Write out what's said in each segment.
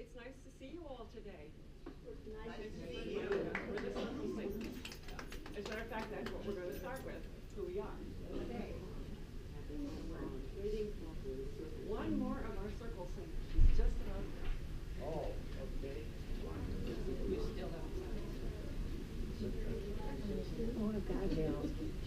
it's nice to see you all today. Nice to see you. We're the Circle Singers. As a matter of fact, that's what we're going to start with, who we are today. We're waiting for one more of our Circle Singers. She's just about there. Oh, okay. You're still outside. Oh, God, Bill.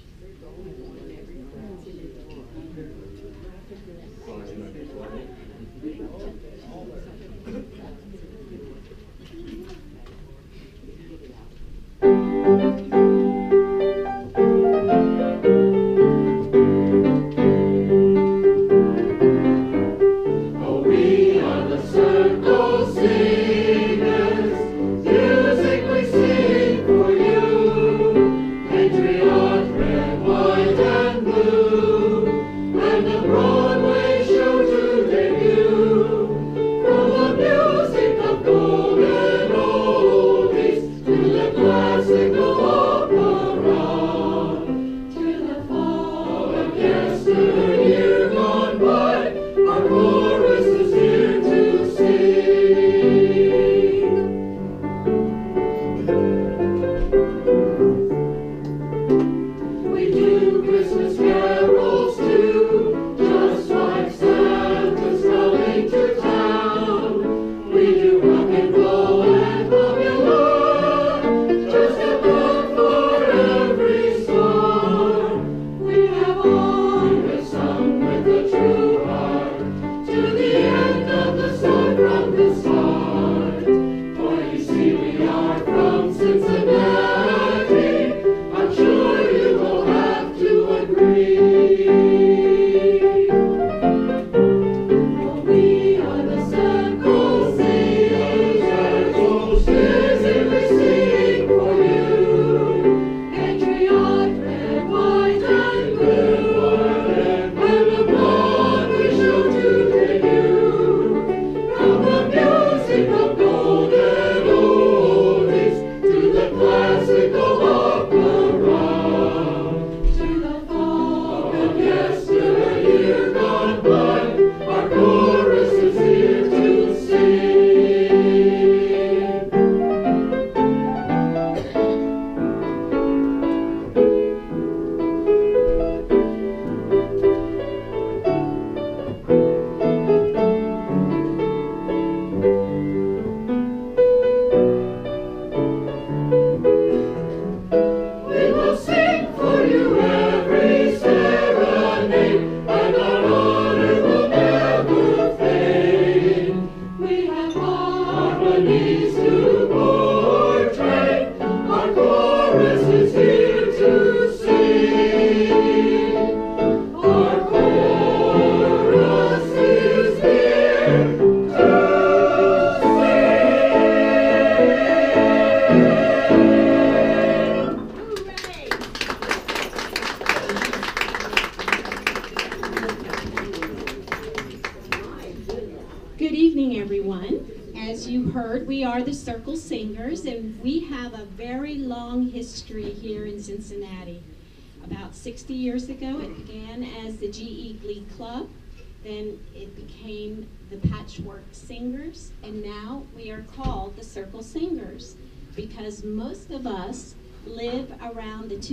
Circle Singers, and we have a very long history here in Cincinnati. About 60 years ago, it began as the GE Glee Club, then it became the Patchwork Singers, and now we are called the Circle Singers because most of us live around the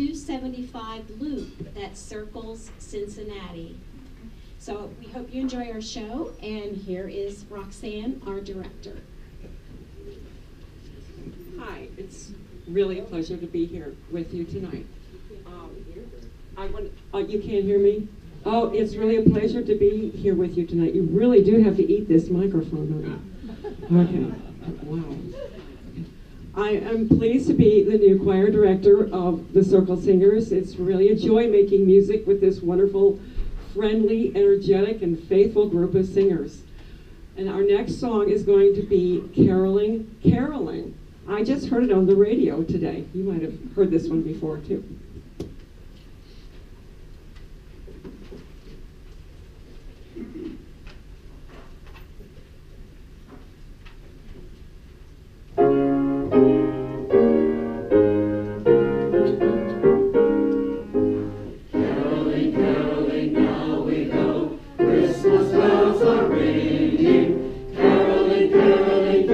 275 loop that circles Cincinnati. So we hope you enjoy our show, and here is Roxanne, our director. Hi, it's really a pleasure to be here with you tonight. You can't hear me? Oh, it's really a pleasure to be here with you tonight. You really do have to eat this microphone, don't you? Okay, wow. I am pleased to be the new choir director of the Circle Singers. It's really a joy making music with this wonderful, friendly, energetic, and faithful group of singers. And our next song is going to be Caroling, Caroling. I just heard it on the radio today. You might have heard this one before, too. Christmas bells are ringing, caroling, caroling,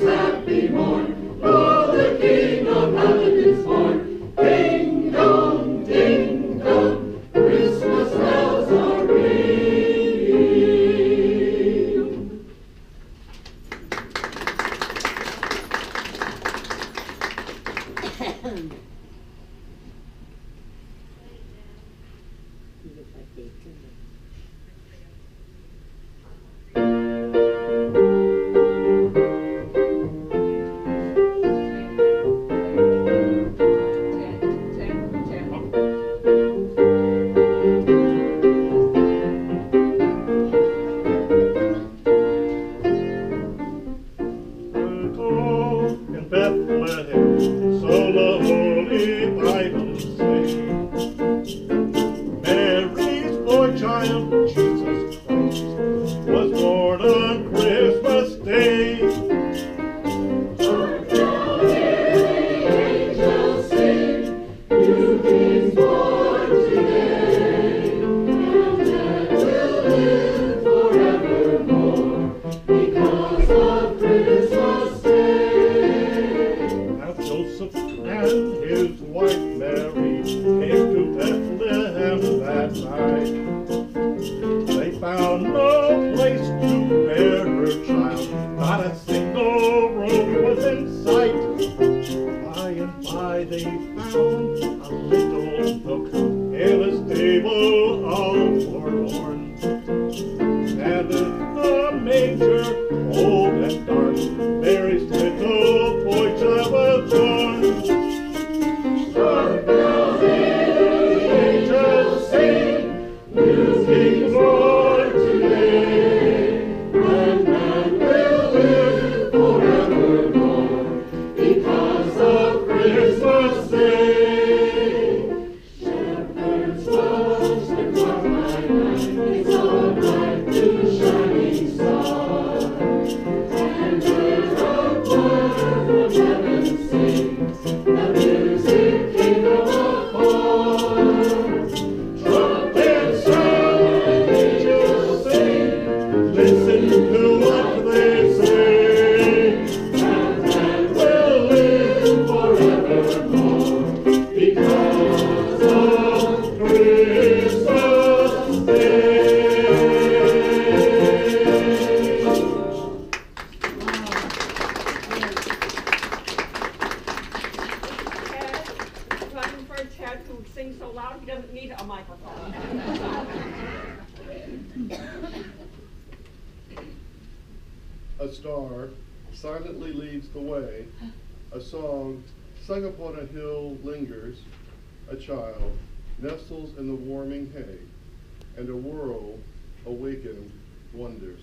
A star silently leads the way, a song sung upon a hill lingers, a child nestles in the warming hay, and a world awakened wonders.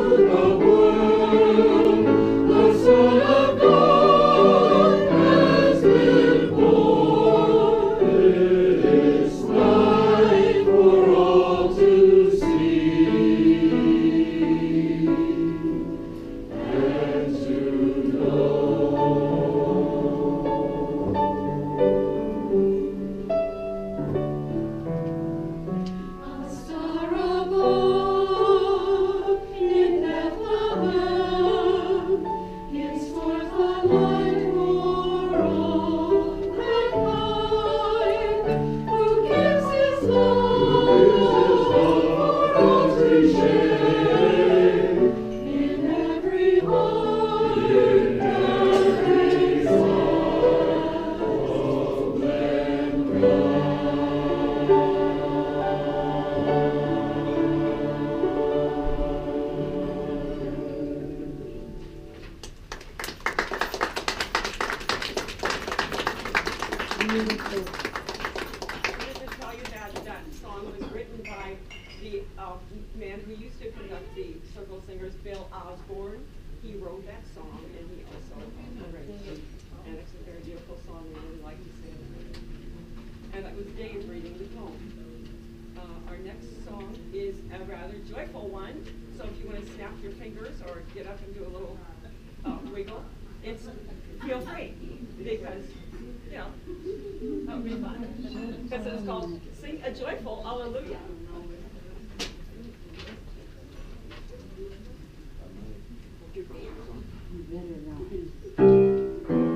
Son of God has Beautiful. Just to tell you that that song was written by the man who used to conduct the Circle Singers, Bill Osborne. He wrote that song, and he also arranged it. And it's a very beautiful song. We really like to sing it. And that was Dave reading the poem. Our next song is a rather joyful one. So if you want to snap your fingers or get up and do a little wiggle, feel free, because that would be fun. Because it's called Sing a Joyful Hallelujah. You better not.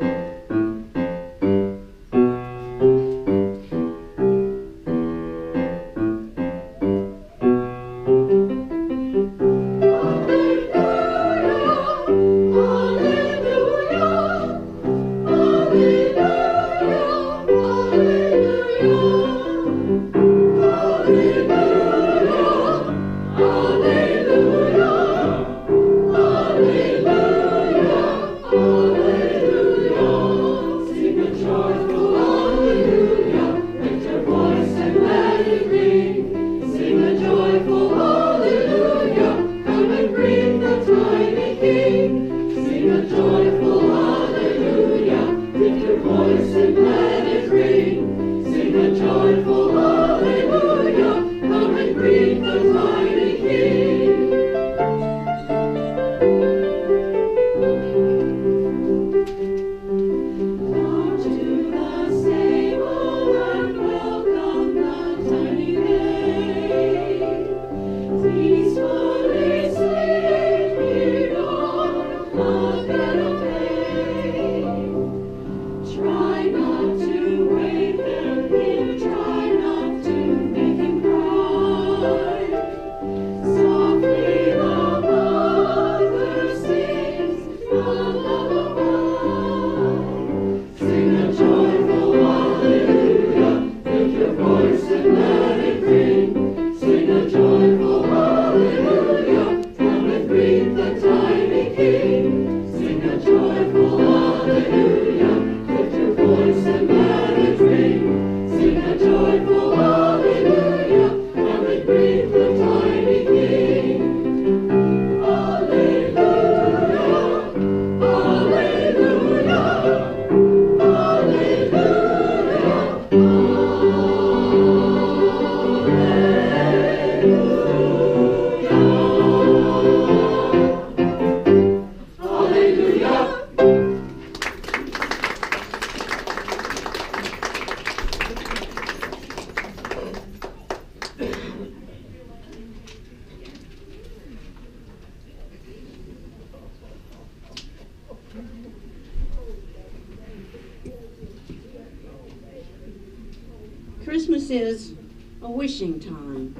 Christmas is a wishing time,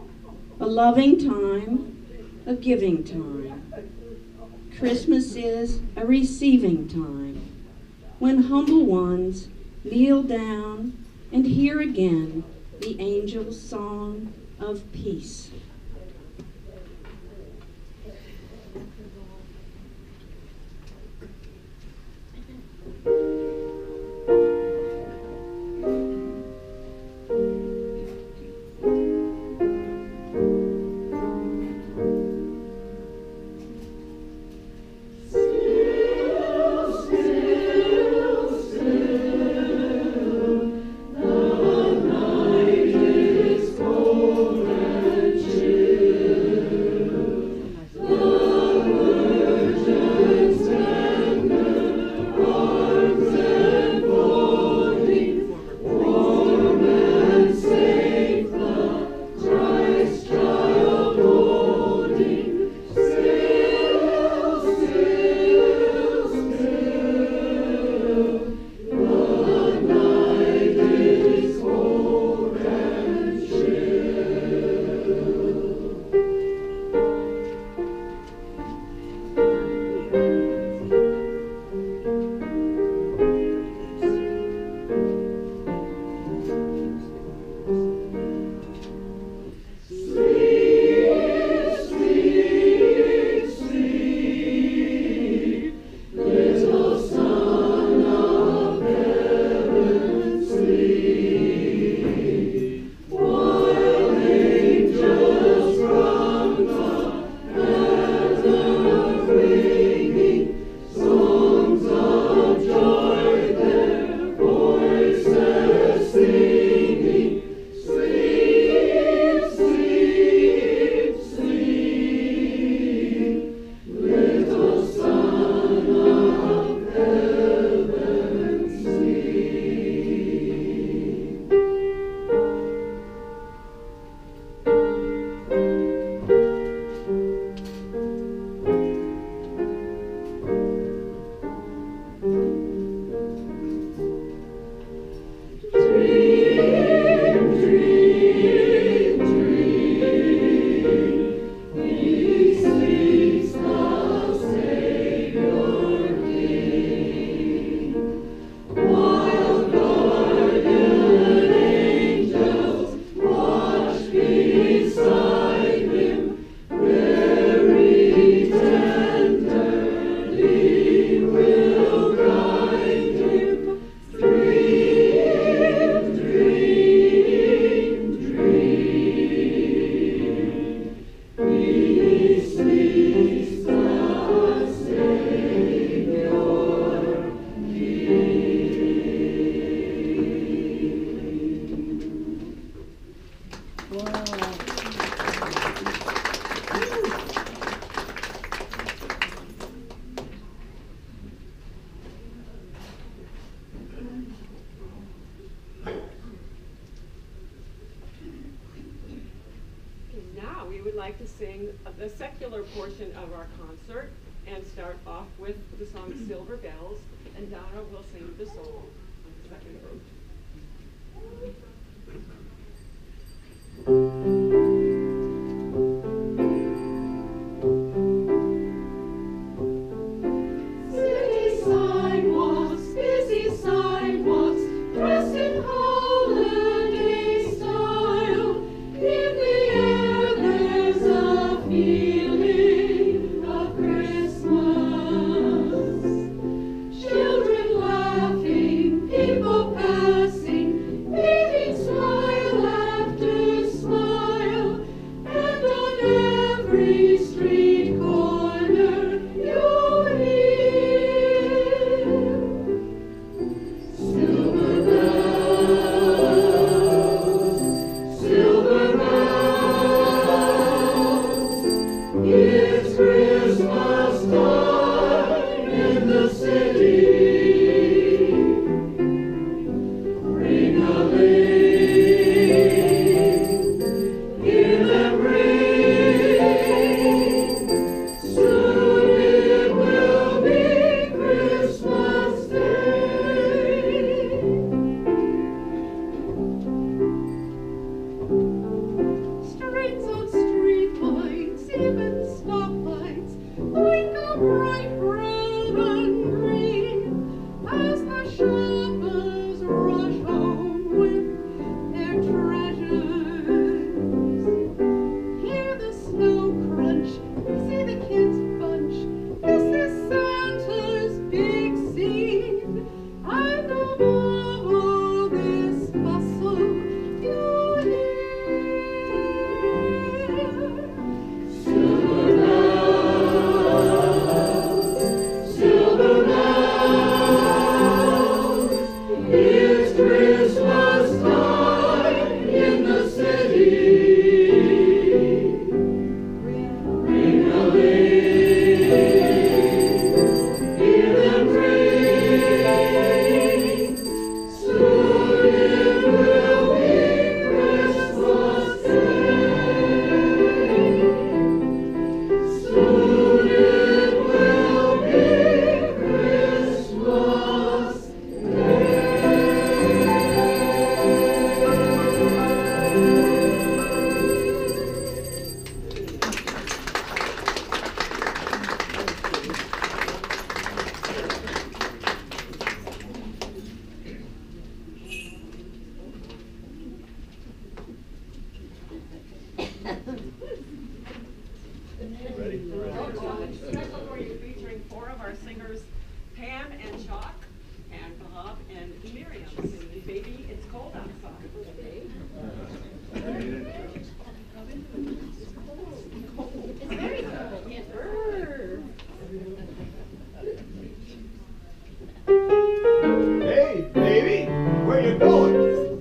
a loving time, a giving time. Christmas is a receiving time, when humble ones kneel down and hear again the angel's song of peace. Cold and like to sing the secular portion of our concert and start off with the song Silver Bells, and Donna will sing the solo on the second group. City sidewalks, busy sidewalks, dressed in holiday style. In the air there's a feeling of Christmas. Children laughing, people passing, meeting smile after smile. And on every street corner you'll hear silver bells, silver bells. It's Christmas time in the city. Ring-a-ling, hear them ring. Soon it will be Christmas Day. Streets on street lights, even stoplights, twinkle bright red and green as the shoppers rush home with their treasures. Hear the snow crunch, see the kids bunch. This is Santa's big scene, and above all this bustle, you hear silver bells, silver bells. It's Christmas time in the city. Ring-a-ling, hear them ring. Soon it will be Christmas Day. Soon it will be Christmas Ready? Special for you, featuring four of our singers, Pam and Chalk, and Bob and Miriam, singing Baby, It's Cold Outside. It's very cold. Can't burn. Hey, baby, where you going?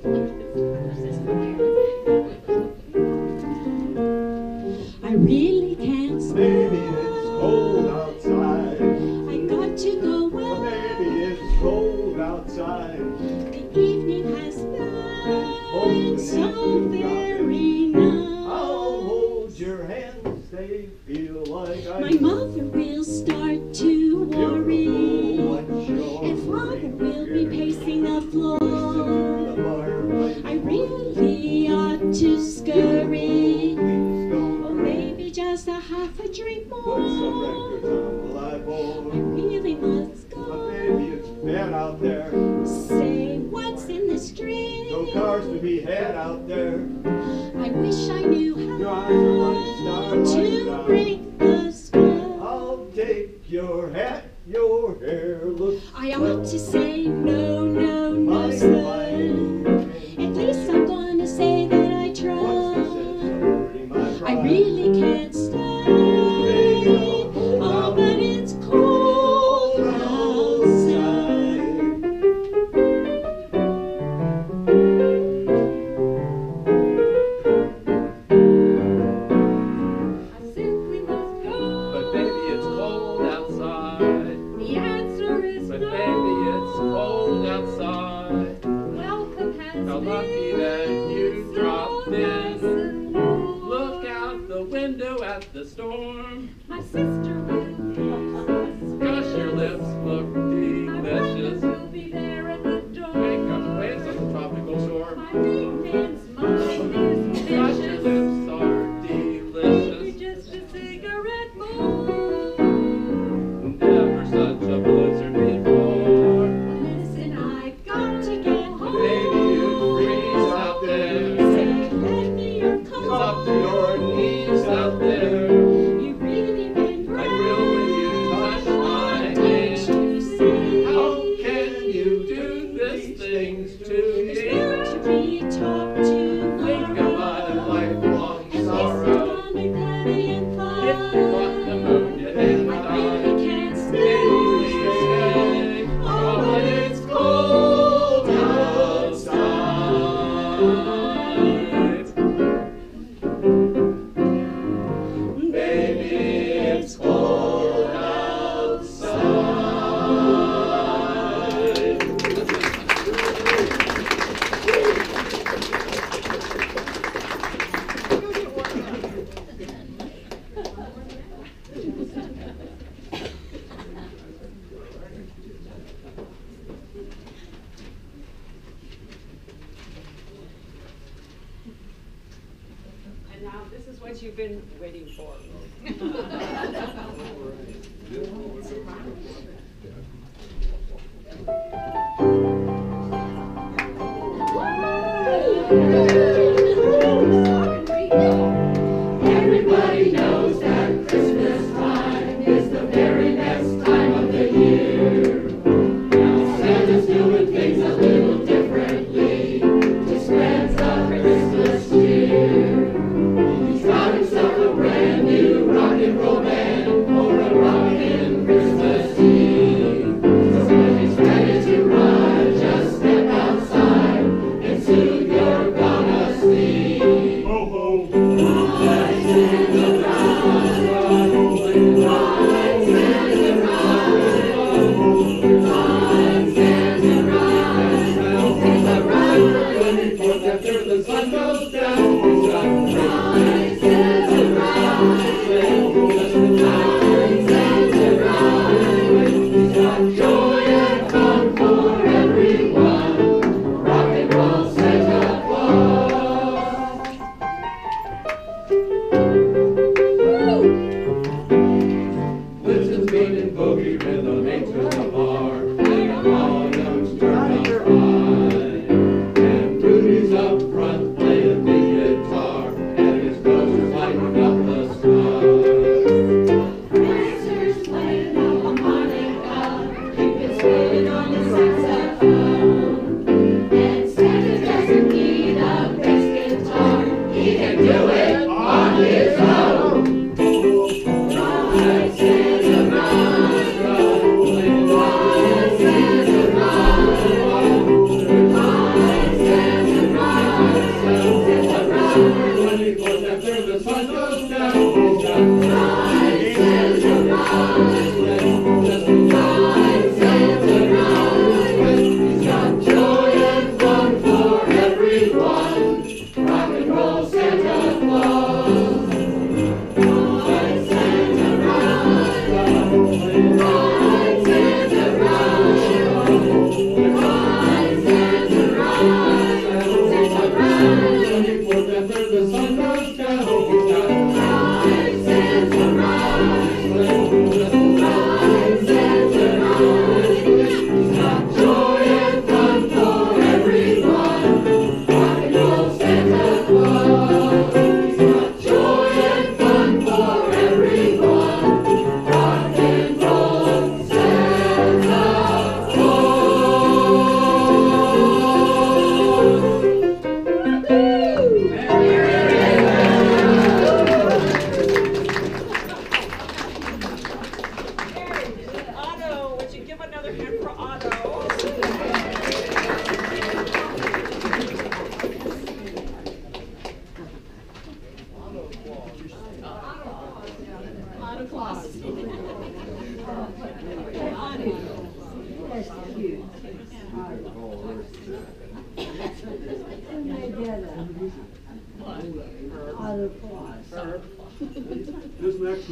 I really can't Baby, stop. it's cold outside. I got to go away. Baby, it's cold outside. The evening has been so very I'll nice. hold your hands, they feel like I My mother will start to worry, and father will be pacing the floor. I really ought to scurry, or maybe just a half a drink more. I really must But go. baby, it's bad out there. Say what's in the street. No cars to be had out there. I wish I knew Your eyes are like how starlight to now. break the spell. I'll take your hat, your hair looks I ought to say no, no, no, fine, sir. fine. At least I'm gonna say that I What's the tried. sense of hurting my I pride? really can't stay. Oh, but it's cold outside. I simply must go. But baby, it's cold outside. The answer is But no. baby, it's cold outside. Welcome has How been lucky that you so dropped nice in. and warm. Look out the window. the storm. My sister will kiss. Gosh, your lips look My brother delicious. will be there at the door. Make up waves on the tropical shore. My weekend's mine is Gosh, your vicious. lips are Maybe delicious. just a cigarette more. Never such a blizzard before. Listen, I got to get home. Baby, you freeze out there. Say, lend me your It's coat. up to your knees out there. You really been great. I will when you touch my Don't hand. you see? How can you do these things to It's me? better to be talked to. Think of my lifelong sorrow. On a clarion cloud. If you want the moon, you hang I on. really can't Stay, stay. stay. Oh, but it's cold outside. Baby, it's cold outside. And now this is what you've been waiting for. Everybody knows that Christmas time is the very best time of the year. Now Santa's doing things a little differently to spread the Christmas cheer. He's got himself a brand new rock and roll band for a rockin' Christmas Eve. So when he's ready to run, just step outside and soon you're gonna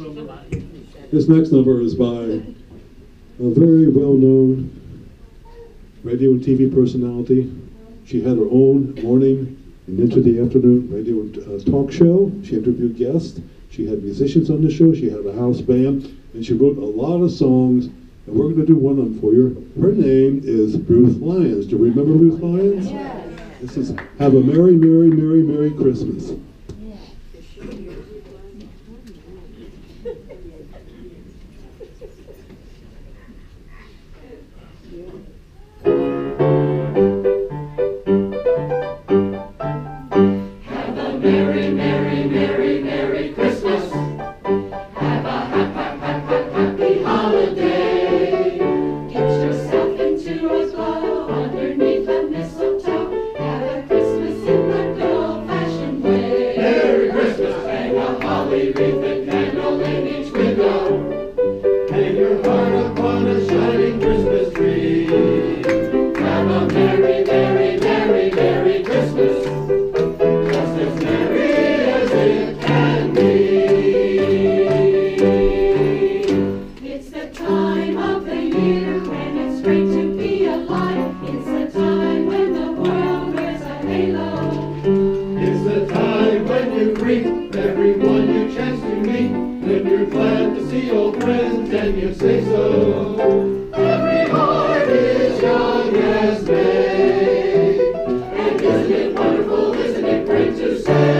This next number is by a very well-known radio and TV personality. She had her own morning and into the afternoon radio and talk show. She interviewed guests. She had musicians on the show. She had a house band, and she wrote a lot of songs. And we're going to do one of them for you. Her name is Ruth Lyons. Do you remember Ruth Lyons? Yes. This is Have a Merry, Merry, Merry, Merry Christmas. Have a merry, merry, merry, merry Christmas. Have a happy holiday. Get yourself into a glow underneath the mistletoe. Have a Christmas in the good old-fashioned way. Merry Christmas. Hang a holly wreath and candle in each window. Hang your heart upon a shining Christmas tree. Have a merry, merry, merry, merry Christmas. Just as merry as it can be. It's the time of the year when it's great to be alive. It's the time when the world wears a halo. It's the time when you greet everyone you chance to meet. When you're glad to see old friends and you say so. Every heart is young as May. And isn't it wonderful, isn't it great to say?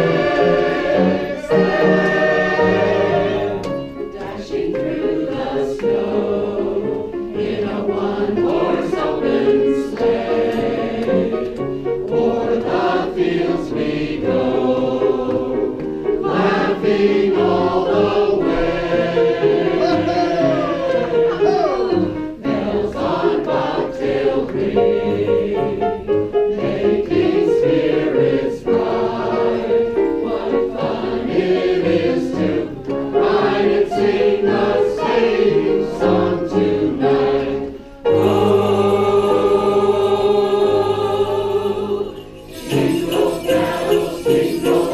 Dashing through the snow in a one-horse open sleigh. O'er the fields we go, laughing all the way. Bells on bobtail ring, making spirits bright. What fun it is to ride and sing the same song tonight. Oh, jingle bells, jingle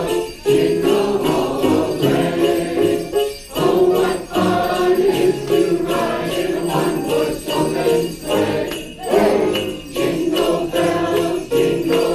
all the way. Oh, what fun it is to ride in a one-horse open sleigh. Jingle bells, jingle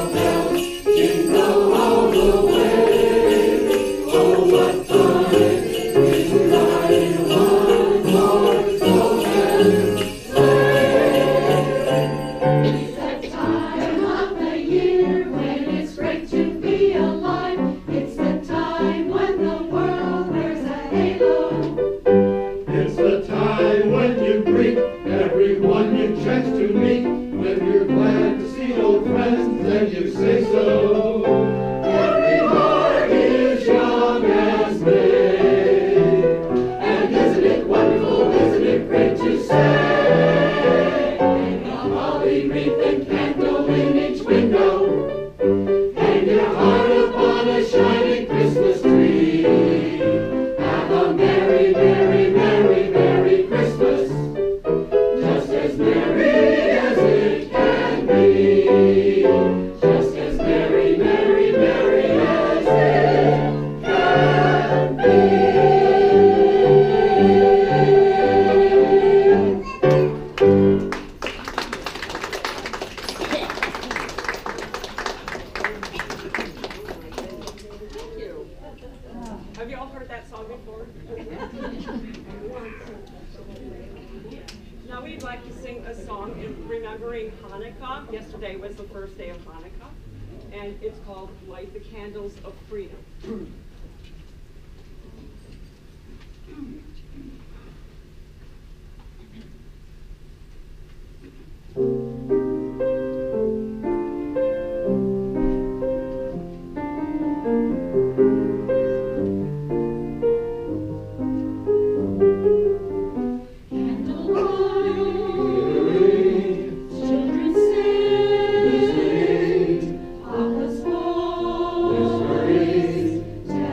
all the way. Oh, what fun it is to ride in a one-horse open sleigh. It's that time of the year when it's great to be alive. It's the time when the world wears a halo. It's the time when you greet everyone you chance to meet. When you're glad to see old friends and you say so. Every heart is young as May. And isn't it wonderful, isn't it great to say? Hang a holly wreath and candle in each window. Hang your heart upon a shining Christmas tree. Have a merry, merry, merry, merry Christmas. Just as merry as it can be. Just as merry, merry, merry as it can be. Thank you. Have you all heard that song before? Now we'd like to sing a song in remembering Hanukkah. Yesterday was the first day of Hanukkah, and it's called Light the Candles of Freedom. Children sing, Papa's home,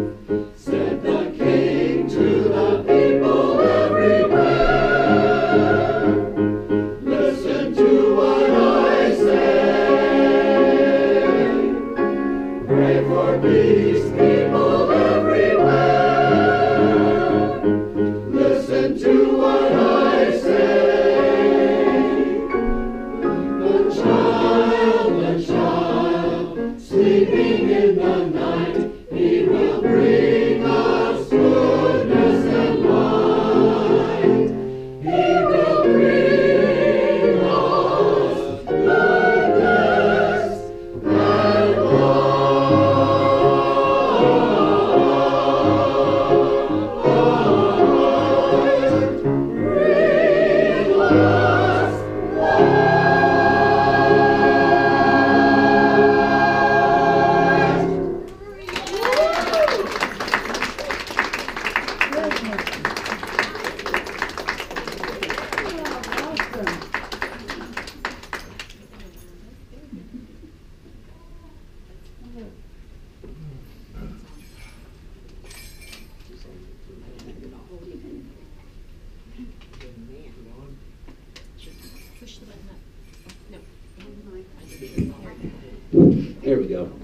Said the King to the people everywhere, listen to what I say. Pray for peace, people everywhere, listen to what I say. The child, sleeping in the night, he will bring us goodness and light. He will bring us goodness and light. Bring us Push the button up. No. There we go.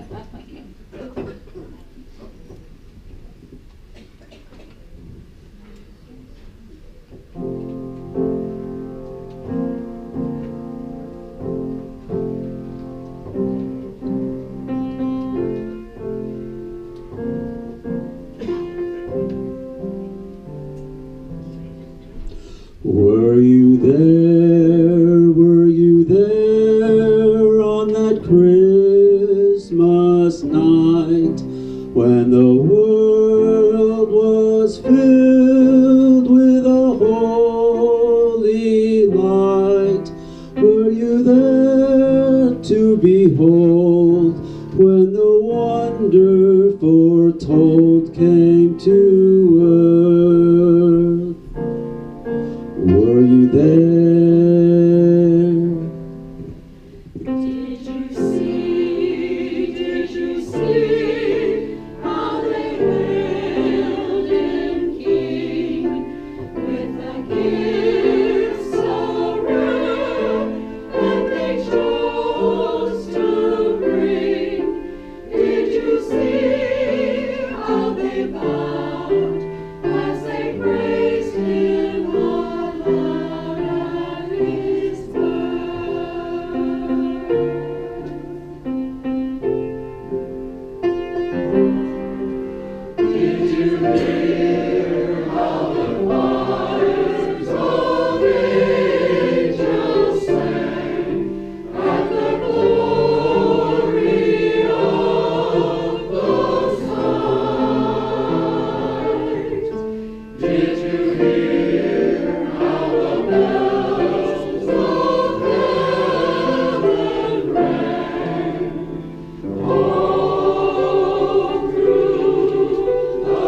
Were you there, were you there on that Christmas night when the world was filled with a holy light? Were you there to behold when the wonder foretold came to earth? Were you there? Did you see how they hailed him King with the gifts around that they chose to bring? Did you see how they bowed as they praised him aloud at his birth? Did you hear how the choirs of angels sang at the glory of the sight? Did you hear how the bells of heaven rang all through the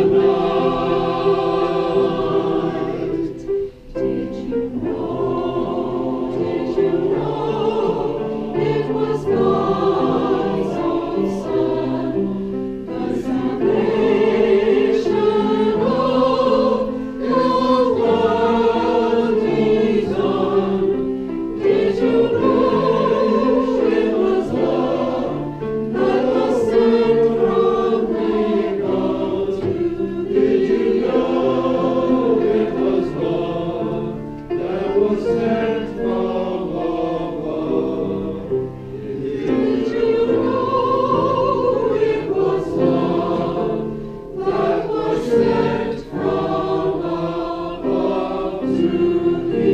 night? Did you know it was God's own Son, the salvation of the world He's done? Did you know it was love that was sent from above? Did you know it was love that was sent from above? Did you know it was love that was sent from above to the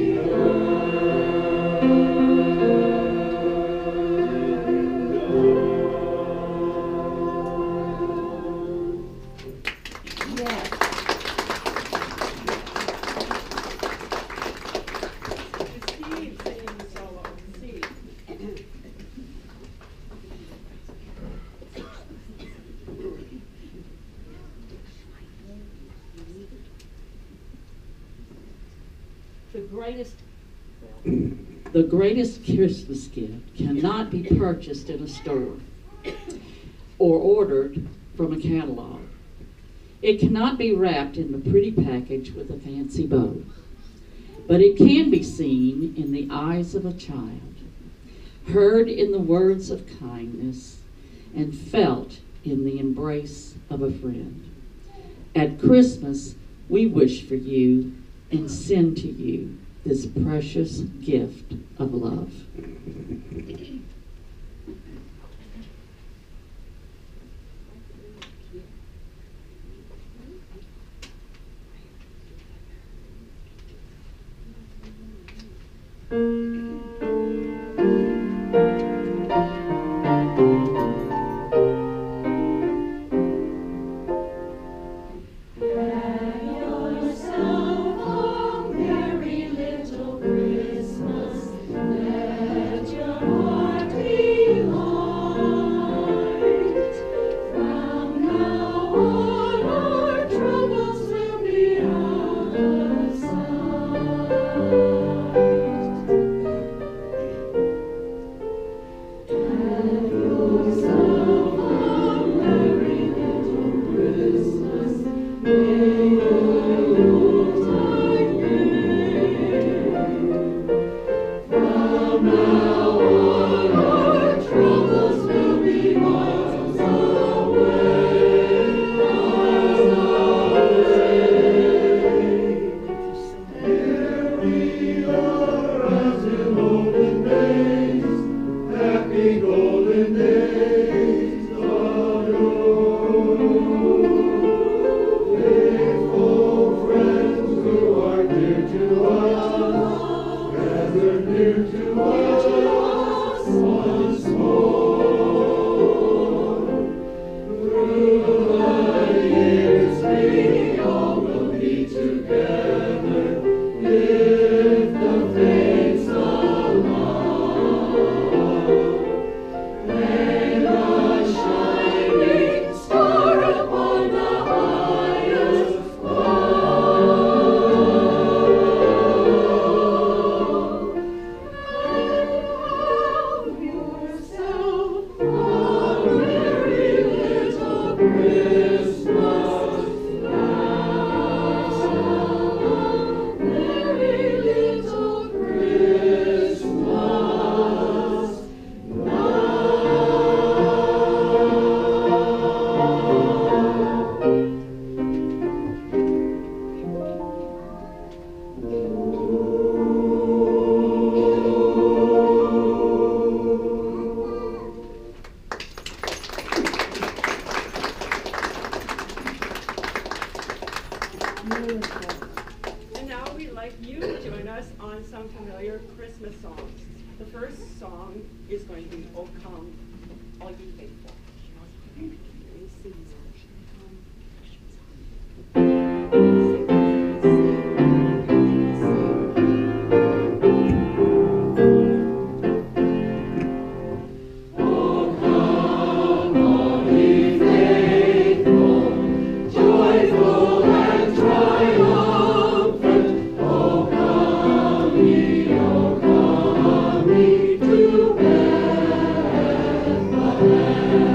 The greatest Christmas gift cannot be purchased in a store or ordered from a catalog. It cannot be wrapped in a pretty package with a fancy bow, but it can be seen in the eyes of a child, heard in the words of kindness, and felt in the embrace of a friend. At Christmas, we wish for you and send to you this precious gift of love. And now we'd like you to join us on some familiar Christmas songs. The first song is going to be "O Come, All Ye Faithful." To Bethlehem.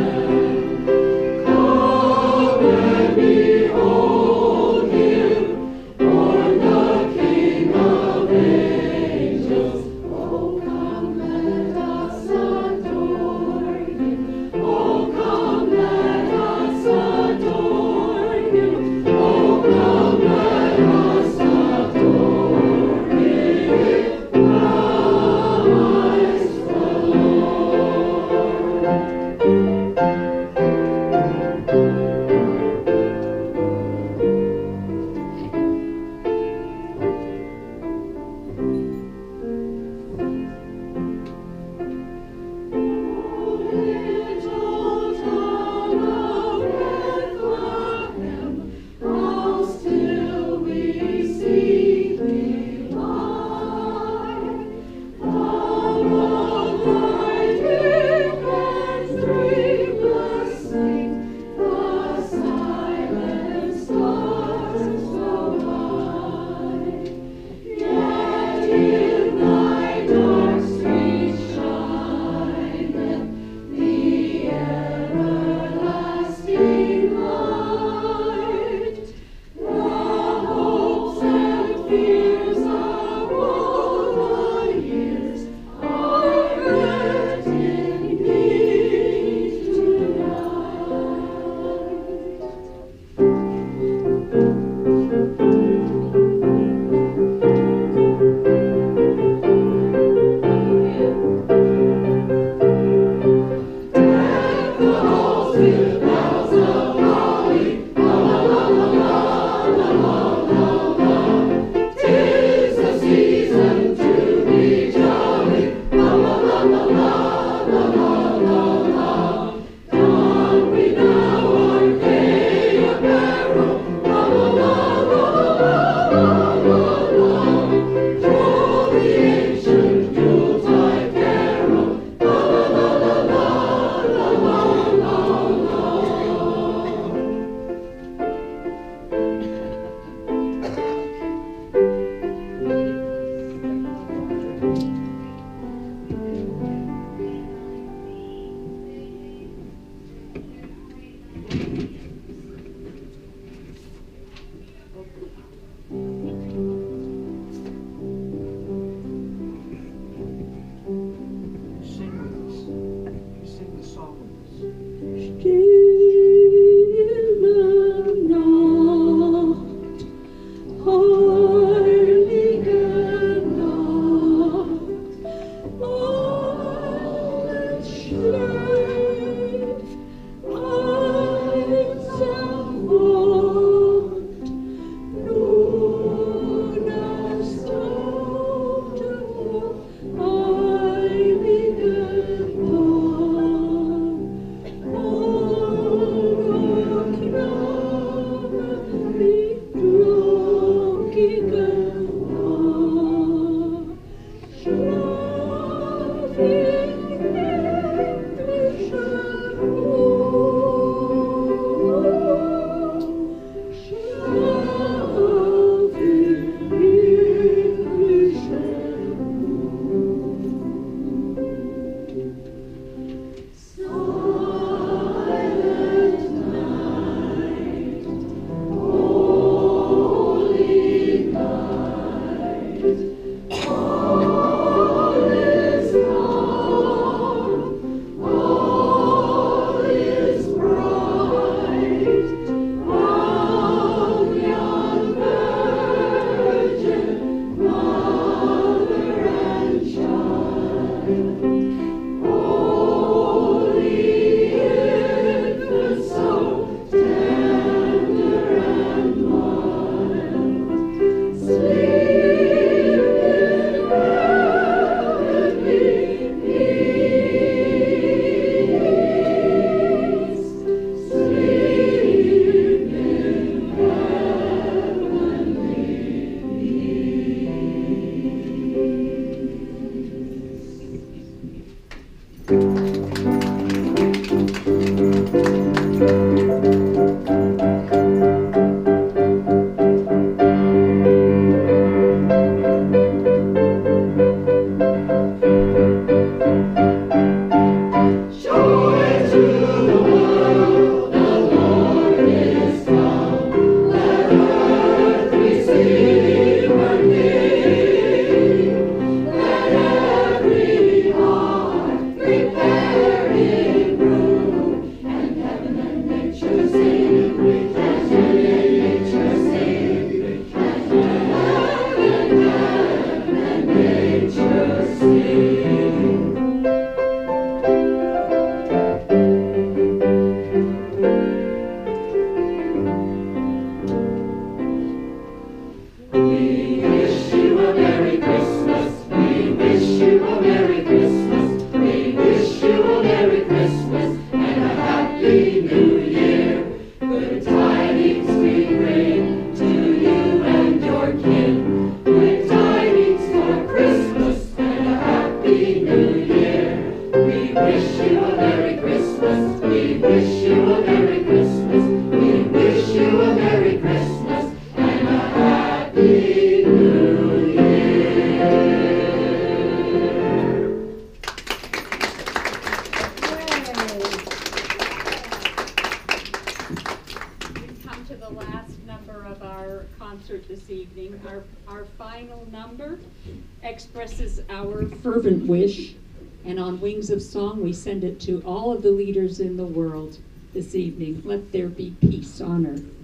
to the last number of our concert this evening. Our final number expresses our fervent wish, and on Wings of Song we send it to all of the leaders in the world this evening. Let there be peace on earth.